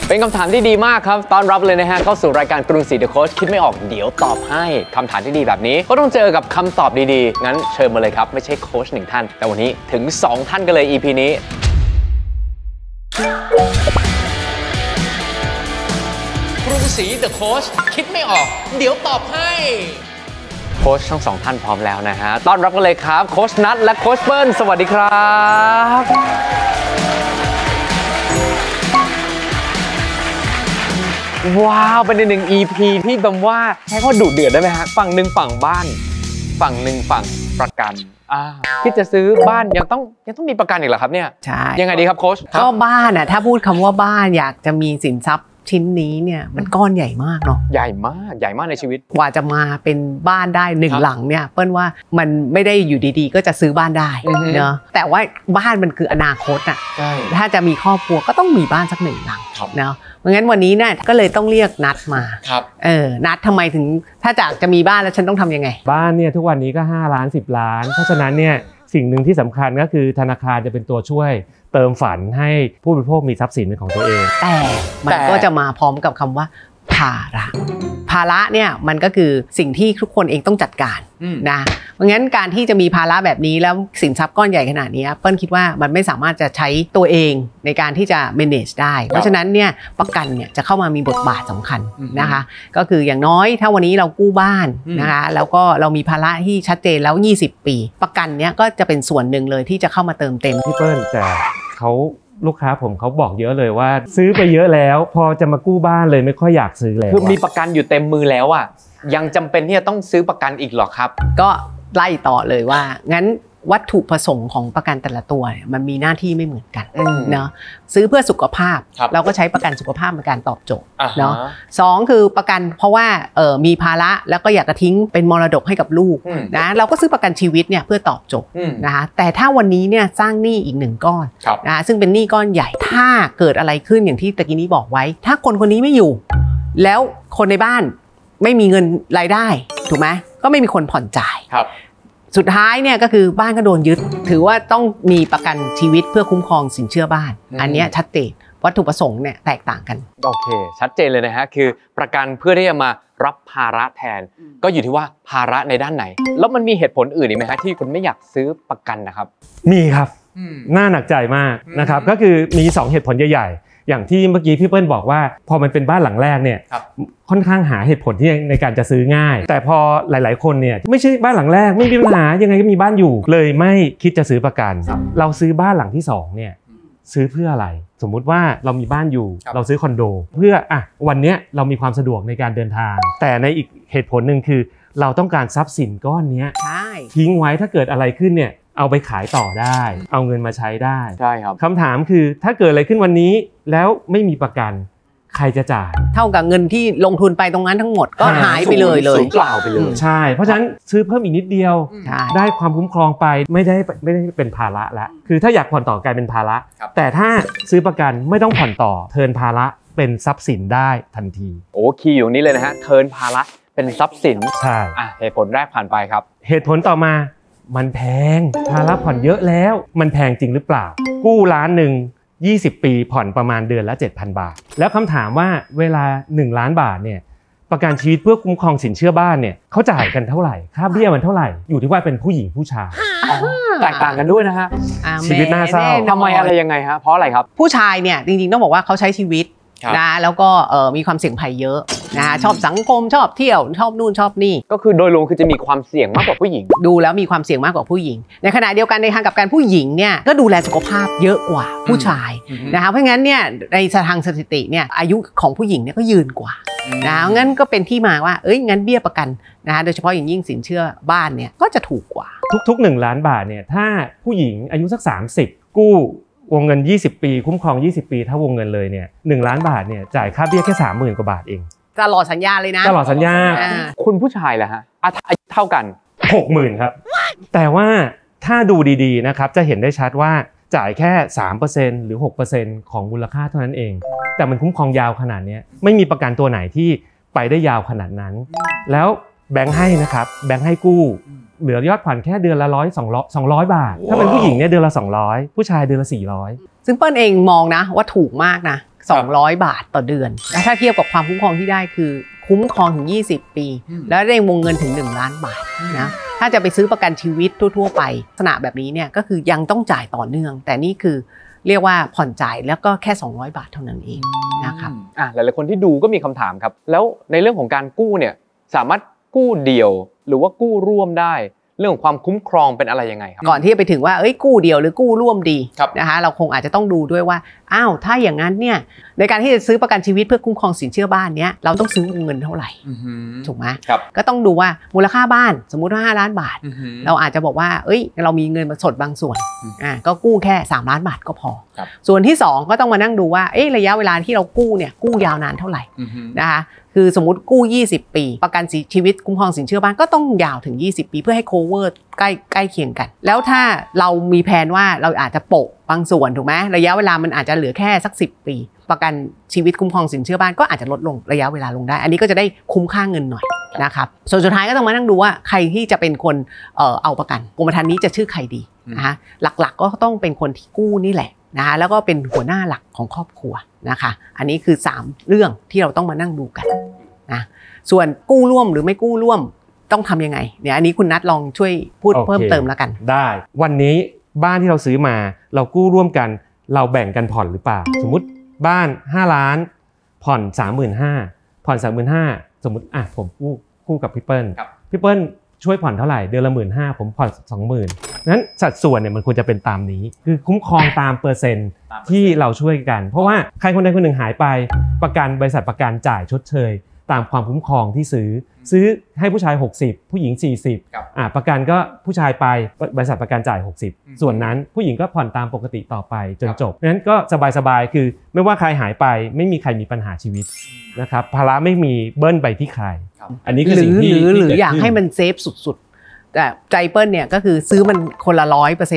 เป็นคำถามที่ดีมากครับต้อนรับเลยนะฮะเข้าสู่รายการกรุงศรี The Coach คิดไม่ออกเดี๋ยวตอบให้คำถามที่ดีแบบนี้ก็ต้องเจอกับคำตอบดีๆงั้นเชิญมาเลยครับไม่ใช่โค้ช1ท่านแต่วันนี้ถึง2ท่านกันเลย EP นี้กรุงศรี The Coach คิดไม่ออกเดี๋ยวตอบให้โค้ชทั้ง2ท่านพร้อมแล้วนะฮะต้อนรับกันเลยครับโค้ชนัทและโค้ชเปิ้ลสวัสดีครับว้าวเป็นหนึ่ง EP ที่แบบว่าใช้คำว่าดุเดือดได้ไหมฮะฝั่งหนึ่งฝั่งบ้านฝั่งหนึ่งฝั่งประกันคิดจะซื้อบ้านยังต้องมีประกันอีกเหรอครับเนี่ยใช่ยังไงดีครับโค้ชก็บ้านถ้าพูดคำว่าบ้านอยากจะมีสินทรัพย์ชิ้นนี้เนี่ยมันก้อนใหญ่มากเนาะใหญ่มากในชีวิตกว่าจะมาเป็นบ้านได้1หลังเนี่ยเปิ้ลว่ามันไม่ได้อยู่ดีๆก็จะซื้อบ้านได้เนาะแต่ว่าบ้านมันคืออนาคตถ้าจะมีครอบครัวก็ต้องมีบ้านสัก1หลังเนาะเพราะงั้นวันนี้เนี่ยก็เลยต้องเรียกนัดมานัดทำไมถึงถ้าจะมีบ้านแล้วฉันต้องทำยังไงบ้านเนี่ยทุกวันนี้ก็5 ล้าน10 ล้านเพราะฉะนั้นเนี่ยสิ่งหนึ่งที่สำคัญก็คือธนาคารจะเป็นตัวช่วยเติมฝันให้ผู้บริโภคมีทรัพย์สินเป็นของตัวเองแต่มันก็จะมาพร้อมกับคำว่าภาระเนี่ยมันก็คือสิ่งที่ทุกคนเองต้องจัดการนะเพราะงั้นการที่จะมีภาระแบบนี้แล้วสินทรัพย์ก้อนใหญ่ขนาดนี้เปิ้ลคิดว่ามันไม่สามารถจะใช้ตัวเองในการที่จะ manage ได้เพราะฉะนั้นเนี่ยประกันเนี่ยจะเข้ามามีบทบาทสำคัญนะคะก็คืออย่างน้อยถ้าวันนี้เรากู้บ้านนะคะแล้วก็เรามีภาระที่ชัดเจนแล้ว20 ปีประกันเนี่ยก็จะเป็นส่วนหนึ่งเลยที่จะเข้ามาเติมเต็มพี่เปิ้ลแต่ลูกค้าผมเขาบอกเยอะเลยว่าซื้อไปเยอะแล้วพอจะมากู้บ้านเลยไม่ค่อยอยากซื้อแล้วคือมีประกันอยู่เต็มมือแล้วยังจำเป็นที่จะต้องซื้อประกันอีกหรอครับก็ไล่ต่อเลยว่างั้นวัตถุประสงค์ของประกันแต่ละตัวมันมีหน้าที่ไม่เหมือนกันเนาะซื้อเพื่อสุขภาพเราก็ใช้ประกันสุขภาพในการตอบโจทย์เนาะ2คือประกันเพราะว่ามีภาระแล้วก็อยากจะทิ้งเป็นมรดกให้กับลูกนะเราก็ซื้อประกันชีวิตเนี่ยเพื่อตอบโจทย์นะคะแต่ถ้าวันนี้เนี่ยสร้างหนี้อีก1ก้อนนะซึ่งเป็นหนี้ก้อนใหญ่ถ้าเกิดอะไรขึ้นอย่างที่ตะกี้นี้บอกไว้ถ้าคนนี้ไม่อยู่แล้วคนในบ้านไม่มีเงินรายได้ถูกไหมก็ไม่มีคนผ่อนจ่ายสุดท้ายเนี่ยก็คือบ้านก็โดนยึดถือว่าต้องมีประกันชีวิตเพื่อคุ้มครองสินเชื่อบ้านอันนี้ชัดเจนวัตถุประสงค์เนี่ยแตกต่างกันโอเคชัดเจนเลยนะฮะคือประกันเพื่อที่จะมารับภาระแทนก็อยู่ที่ว่าภาระในด้านไหนแล้วมันมีเหตุผลอื่นอีกไหมฮะที่คุณไม่อยากซื้อประกันนะครับมีครับน่าหนักใจมากนะครับก็คือมี2เหตุผลใหญ่ๆอย่างที่เมื่อกี้พี่เปิ้ลบอกว่าพอมันเป็นบ้านหลังแรกเนี่ยค่อนข้างหาเหตุผลที่ในการจะซื้อง่ายแต่พอหลายๆคนเนี่ยไม่ใช่บ้านหลังแรกไม่มีปัญหายังไงก็มีบ้านอยู่เลยไม่คิดจะซื้อประกันเราซื้อบ้านหลังที่2เนี่ยซื้อเพื่ออะไรสมมุติว่าเรามีบ้านอยู่เราซื้อคอนโดเพื่อวันนี้เรามีความสะดวกในการเดินทางแต่ในอีกเหตุผลหนึ่งคือเราต้องการทรัพย์สินก้อนนี้ทิ้งไว้ถ้าเกิดอะไรขึ้นเนี่ยเอาไปขายต่อได้เอาเงินมาใช้ได้ใช่ครับคำถามคือถ้าเกิดอะไรขึ้นวันนี้แล้วไม่มีประกันใครจะจ่ายเท่ากับเงินที่ลงทุนไปตรงนั้นทั้งหมดก็หายไปเลยสูญเปล่าไปเลยใช่เพราะฉะนั้นซื้อเพิ่มอีกนิดเดียวได้ความคุ้มครองไปไม่ได้เป็นภาระละคือถ้าอยากผ่อนต่อกลายเป็นภาระแต่ถ้าซื้อประกันไม่ต้องผ่อนต่อเทิร์นภาระเป็นทรัพย์สินได้ทันทีโอ้คีย์อยู่นี้เลยนะฮะเทิร์นภาระเป็นทรัพย์สินใช่เหตุผลแรกผ่านไปครับเหตุผลต่อมามันแพงภาระผ่อนเยอะแล้วมันแพงจริงหรือเปล่ากู้1 ล้าน20 ปีผ่อนประมาณเดือนละ 7,000 บาทแล้วคำถามว่าเวลา1 ล้านบาทเนี่ยประกันชีวิตเพื่อคุ้มครองสินเชื่อบ้านเนี่ยเขาจ่ายกันเท่าไหร่ค่าเบี้ยมันเท่าไหร่อยู่ที่ว่าเป็นผู้หญิงผู้ชายแตกต่างกันด้วยนะฮะชีวิตน่าเศร้าทำไมอะไรยังไงฮะเพราะอะไรครับผู้ชายเนี่ยจริงๆต้องบอกว่าเขาใช้ชีวิตนะแล้วก็มีความเสี่ยงภัยเยอะนะชอบสังคมชอบเที่ยวชอบนู่นชอบนี่ก็คือโดยรวมคือจะมีความเสี่ยงมากกว่าผู้หญิงดูแล้วมีความเสี่ยงมากกว่าผู้หญิงในขณะเดียวกันในทางกับการผู้หญิงเนี่ยก็ดูแลสุขภาพเยอะกว่าผู้ชายนะคะเพราะงั้นเนี่ยในทางสถิติเนี่ยอายุของผู้หญิงเนี่ยก็ยืนกว่านะงั้นก็เป็นที่มาว่างั้นเบี้ยประกันนะโดยเฉพาะอย่างยิ่งสินเชื่อบ้านเนี่ยก็จะถูกกว่าทุก1 ล้านบาทเนี่ยถ้าผู้หญิงอายุสัก30กู้วงเงิน20 ปีคุ้มครอง20 ปีถ้าวงเงินเลยเนี่ย1 ล้านบาทเนี่ยจ่ายค่าเบี้ยแค่ 30,000 กว่าบาทเองตลอดสัญญาเลยนะตลอดสัญญาคุณผู้ชายล่ะฮะอายุเท่ากัน 60,000 ครับแต่ว่าถ้าดูดีๆนะครับจะเห็นได้ชัดว่าจ่ายแค่ 3% หรือ 6% ของมูลค่าเท่านั้นเองแต่มันคุ้มครองยาวขนาดนี้ไม่มีประกันตัวไหนที่ไปได้ยาวขนาดนั้นแล้วแบงค์ให้นะครับแบงค์ให้กู้เหลือยอดผ่อนแค่เดือนละ200 บาทถ้าเป็นผู้หญิงเนี่ยเดือนละ200ผู้ชายเดือนละ400 ซึ่งเปิ้ลเองมองนะว่าถูกมากนะ 200 บาทต่อเดือนแล้วถ้าเทียบกับความคุ้มครองที่ได้คือคุ้มครองถึง20 ปีแล้วได้วงเงินถึง1 ล้านบาทนะถ้าจะไปซื้อประกันชีวิตทั่วๆไปลักษณะแบบนี้เนี่ยก็คือยังต้องจ่ายต่อเนื่องแต่นี่คือเรียกว่าผ่อนจ่ายแล้วก็แค่200 บาทเท่านั้นเองนะครับหลายๆคนที่ดูก็มีคำถามครับแล้วในเรื่องของการกู้เนี่ยสามารถกู้เดี่ยวหรือว่ากู้ร่วมได้เรื่องของความคุ้มครองเป็นอะไรยังไงครับก่อนที่จะไปถึงว่ากู้เดียวหรือกู้ร่วมดีนะคะเราคงอาจจะต้องดูด้วยว่าถ้าอย่างนั้นเนี่ยในการที่จะซื้อประกันชีวิตเพื่อคุ้มครองสินเชื่อบ้านเนี้ยเราต้องซื้อวงเงินเท่าไหร่ถูกไหมก็ต้องดูว่ามูลค่าบ้านสมมุติว่า5 ล้านบาทเราอาจจะบอกว่าเรามีเงินสดบางส่วนก็กู้แค่3 ล้านบาทก็พอส่วนที่2ก็ต้องมานั่งดูว่าระยะเวลาที่เรากู้เนี่ยกู้ยาวนานเท่าไหร่นะคะคือสมมติกู้20 ปีประกันชีวิตคุ้มครองสินเชื่อบ้านก็ต้องยาวถึง20 ปีเพื่อให้ cover ใกล้เคียงกันแล้วถ้าเรามีแผนว่าเราอาจจะโปะบางส่วนถูกไหมระยะเวลามันอาจจะเหลือแค่สัก10 ปีประกันชีวิตคุ้มครองสินเชื่อบ้านก็อาจจะลดลงระยะเวลาลงได้อันนี้ก็จะได้คุ้มค่าเงินหน่อยนะครับส่วนสุดท้ายก็ต้องมานั่งดูว่าใครที่จะเป็นคนเอาประกันกรมธรรม์นี้จะชื่อใครดีนะคะหลักๆก็ต้องเป็นคนที่กู้นี่แหละนะคะแล้วก็เป็นหัวหน้าหลักของครอบครัวนะคะอันนี้คือ3 เรื่องที่เราต้องมานั่งดูกันนะส่วนกู้ร่วมหรือไม่กู้ร่วมต้องทำยังไงเนี่ยอันนี้คุณนัทลองช่วยพูดเพิ่มเติมแล้วกันได้วันนี้บ้านที่เราซื้อมาเรากู้ร่วมกันเราแบ่งกันผ่อนหรือเปล่าสมมุติบ้าน5 ล้านผ่อน 35,000 ผ่อน 35,000 สมมุติผมกู้กับพี่เปิ้ลช่วยผ่อนเท่าไหร่เดือนละ 15,000 ผมผ่อน 20,000 นั้นสัดส่วนเนี่ยมันควรจะเป็นตามนี้คือคุ้มครองตามเปอร์เซ็นต์ที่เราช่วยกันเพราะว่าใครคนใดคนหนึ่งหายไปประกันบริษัทประกันจ่ายชดเชยตามความคุ้มครองที่ซื้อให้ผู้ชาย60ผู้หญิง40ประกันก็ผู้ชายไปบริษัทประกันจ่าย60ส่วนนั้นผู้หญิงก็ผ่อนตามปกติต่อไปจนจบนั้นก็สบายๆคือไม่ว่าใครหายไปไม่มีใครมีปัญหาชีวิตนะครับภาระไม่มีเบิ้ลไปที่ใครอันนี้คือสิ่งที่หรืออยากให้มันเซฟสุดๆแต่ใจเปิ้ลเนี่ยก็คือซื้อมันคนละ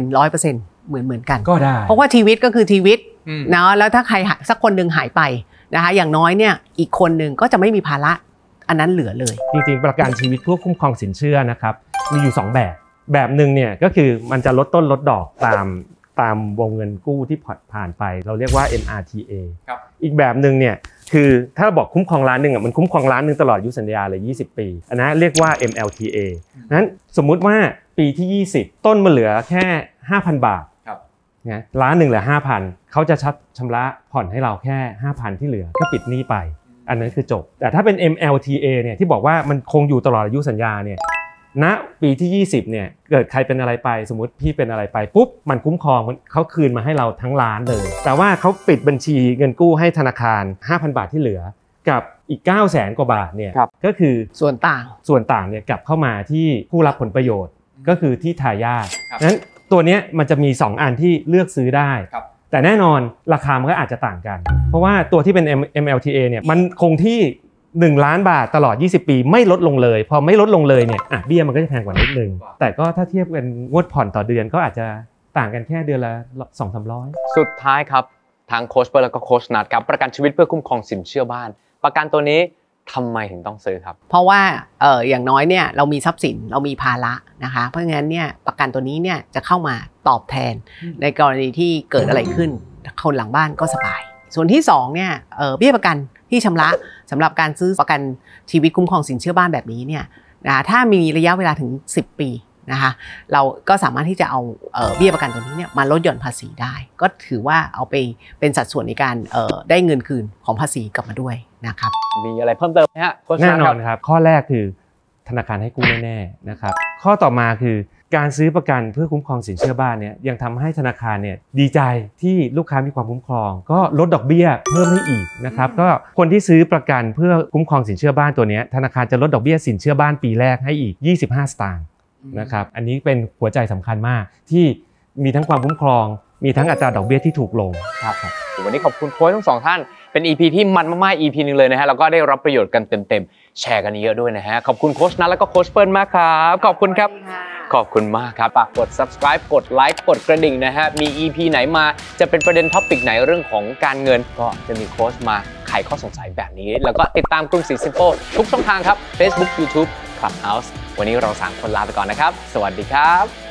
100% เหมือนกันก็ได้เพราะว่าชีวิตก็คือชีวิตนะแล้วถ้าใครสักคนนึงหายไปนะคะอย่างน้อยเนี่ยอีกคนหนึ่งก็จะไม่มีภาระอันนั้นเหลือเลยจริงๆประกันชีวิตเพื่อคุ้มครองสินเชื่อนะครับมีอยู่2แบบนึงเนี่ยก็คือมันจะลดต้นลดดอกตามวงเงินกู้ที่ผ่านไปเราเรียกว่า MRTA อีกแบบนึงเนี่ยคือถ้าเราบอกคุ้มครองล้านนึงมันคุ้มครองล้านนึงตลอดอายุสัญญาเลย20 ปีอันนั้นเรียกว่า MLTA นั้นสมมุติว่าปีที่20ต้นมันเหลือแค่ 5,000 บาทนะล้านนึงเหลือ 5,000 เขาจะชำระผ่อนให้เราแค่ 5,000 ที่เหลือก็ปิดหนี้ไปอันนั้นคือจบแต่ถ้าเป็น MLTA เนี่ยที่บอกว่ามันคงอยู่ตลอดอายุสัญญาเนี่ยณปีที่20เนี่ยเกิดใครเป็นอะไรไปสมมุติพี่เป็นอะไรไปปุ๊บมันคุ้มครองเขาคืนมาให้เราทั้งล้านเลยแต่ว่าเขาปิดบัญชีเงินกู้ให้ธนาคาร 5,000 บาทที่เหลือกับอีก 900,000 กว่าบาทเนี่ยก็คือส่วนต่างเนี่ยกลับเข้ามาที่ผู้รับผลประโยชน์ก็คือที่ทายาทนั้นตัวนี้มันจะมี2อันที่เลือกซื้อได้แต่แน่นอนราคามันก็อาจจะต่างกันเพราะว่าตัวที่เป็น MLTA เนี่ยมันคงที่1 ล้านบาทตลอด20 ปีไม่ลดลงเลยพอไม่ลดลงเลยเนี่ยเบี้ยมันก็จะแพงกว่านิดนึงแต่ก็ถ้าเทียบกันงวดผ่อนต่อเดือนก็อาจจะต่างกันแค่เดือนละ 200-300 สุดท้ายครับทางโค้ชเปิ้ลแล้วก็โค้ชนัทครับประกันชีวิตเพื่อคุ้มครองสินเชื่อบ้านประกันตัวนี้ทำไมถึงต้องซื้อครับเพราะว่าอย่างน้อยเนี่ยเรามีทรัพย์สินเรามีภาระนะคะเพราะงั้นเนี่ยประกันตัวนี้เนี่ยจะเข้ามาตอบแทนในกรณีที่เกิดอะไรขึ้นคนหลังบ้านก็สบายส่วนที่2เนี่ยเบี้ยประกันที่ชำระสำหรับการซื้อประกันชีวิตคุ้มครองสินเชื่อบ้านแบบนี้เนี่ยถ้ามีระยะเวลาถึง10 ปีนะคะเราก็สามารถที่จะเอาเบี้ยประกันตัวนี้เนี่ยมาลดหย่อนภาษีได้ก็ถือว่าเอาไปเป็นสัดส่วนในการได้เงินคืนของภาษีกลับมาด้วยนะครับมีอะไรเพิ่มเติมไหมฮะแน่นอนครับข้อแรกคือธนาคารให้กู้แน่ๆนะครับข้อต่อมาคือการซื้อประกันเพื่อคุ้มครองสินเชื่อบ้านเนี่ยยังทำให้ธนาคารเนี่ยดีใจที่ลูกค้ามีความคุ้มครองก็ลดดอกเบี้ยเพิ่มให้อีกนะครับก็คนที่ซื้อประกันเพื่อคุ้มครองสินเชื่อบ้านตัวนี้ธนาคารจะลดดอกเบี้ยสินเชื่อบ้านปีแรกให้อีก25 สตางค์นะครับอันนี้เป็นหัวใจสำคัญมากที่มีทั้งความคุ้มครองมีทั้งอัตราดอกเบี้ยที่ถูกลงครับวันนี้ขอบคุณโค้ชทั้ง2ท่านเป็น EP ที่มันมากๆ EP นึงเลยนะฮะแล้วก็ได้รับประโยชน์กันเต็มๆแชร์กันเยอะด้วยนะฮะขอบคุณโค้ชนัทแล้วก็โค้ชเปิ้ลมากครับขอบคุณครับขอบคุณมากครับฝากกด Subscribe กดไลค์กดกระดิ่งนะฮะมี EP ไหนมาจะเป็นประเด็นท็อปิกไหนเรื่องของการเงินก็จะมีโค้ชมาไขข้อสงสัยแบบนี้แล้วก็ติดตามกรุงศรีซิมโปทุกช่องทางครับ Facebook YouTube Clubhouse วันนี้เรา3 คนลาไปก่อนนะครับสวัสดีครับ